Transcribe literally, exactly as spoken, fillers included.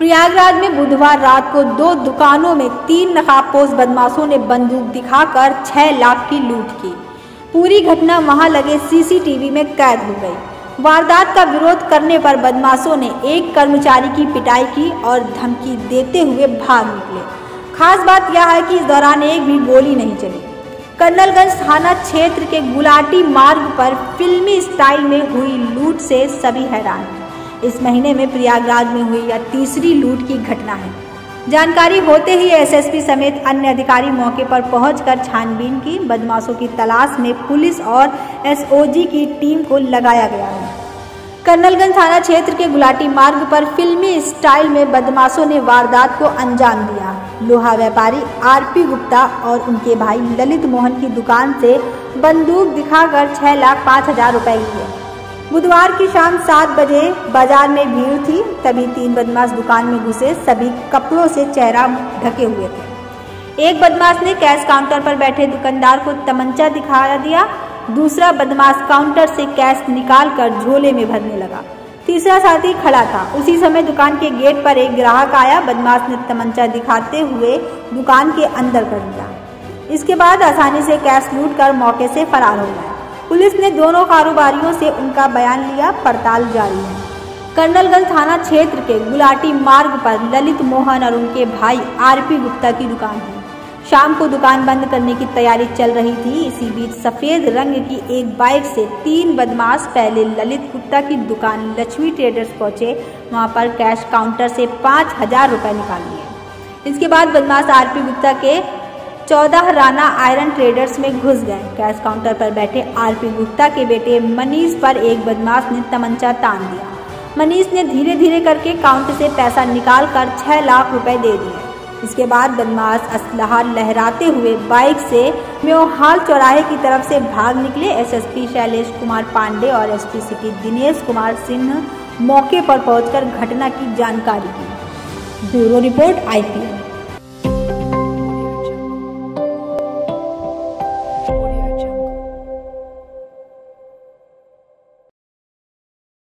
प्रयागराज में बुधवार रात को दो दुकानों में तीन नकाबपोश बदमाशों ने बंदूक दिखाकर छह लाख की लूट की। पूरी घटना वहां लगे सीसीटीवी में कैद हो गई। वारदात का विरोध करने पर बदमाशों ने एक कर्मचारी की पिटाई की और धमकी देते हुए भाग निकले। खास बात यह है कि इस दौरान एक भी गोली नहीं चली। कर्नलगंज थाना क्षेत्र के गुलाटी मार्ग पर फिल्मी स्टाइल में हुई लूट से सभी हैरान हैं। इस महीने में प्रयागराज में हुई यह तीसरी लूट की घटना है। जानकारी होते ही एसएसपी समेत अन्य अधिकारी मौके पर पहुंचकर छानबीन की। बदमाशों की तलाश में पुलिस और एसओजी की टीम को लगाया गया है। कर्नलगंज थाना क्षेत्र के गुलाटी मार्ग पर फिल्मी स्टाइल में बदमाशों ने वारदात को अंजाम दिया। लोहा व्यापारी आरपी गुप्ता और उनके भाई ललित मोहन की दुकान से बंदूक दिखाकर छह लाख पाँच हजार रुपए लिए। बुधवार की शाम सात बजे बाजार में भीड़ थी, तभी तीन बदमाश दुकान में घुसे। सभी कपड़ों से चेहरा ढके हुए थे। एक बदमाश ने कैश काउंटर पर बैठे दुकानदार को तमंचा दिखा दिया। दूसरा बदमाश काउंटर से कैश निकालकर झोले में भरने लगा। तीसरा साथी खड़ा था। उसी समय दुकान के गेट पर एक ग्राहक आया। बदमाश ने तमंचा दिखाते हुए दुकान के अंदर कर दिया। इसके बाद आसानी से कैश लूट कर मौके से फरार हो गया। पुलिस ने दोनों कारोबारियों से उनका बयान लिया। पड़ताल जारी है। कर्नलगंज थाना क्षेत्र के गुलाटी मार्ग पर ललित मोहन और उनके भाई आरपी गुप्ता की दुकान है। शाम को दुकान बंद करने की तैयारी चल रही थी। इसी बीच सफेद रंग की एक बाइक से तीन बदमाश पहले ललित गुप्ता की दुकान लक्ष्मी ट्रेडर्स पहुंचे। वहां पर कैश काउंटर से पाँच हजार रुपए निकाल लिए। इसके बाद बदमाश आरपी गुप्ता के चौदह राना आयरन ट्रेडर्स में घुस गए। कैश काउंटर पर बैठे आरपी गुप्ता के बेटे मनीष पर एक बदमाश ने तमंचा तान दिया। मनीष ने धीरे धीरे करके काउंटर से पैसा निकाल कर छह लाख रुपए दे दिए। इसके बाद बदमाश असलहा लहराते हुए बाइक से म्योहाल चौराहे की तरफ से भाग निकले। एसएसपी शैलेश कुमार पांडे और एसपी सिटी दिनेश कुमार सिंह मौके पर पहुंचकर घटना की जानकारी दी। Bureau report I P L.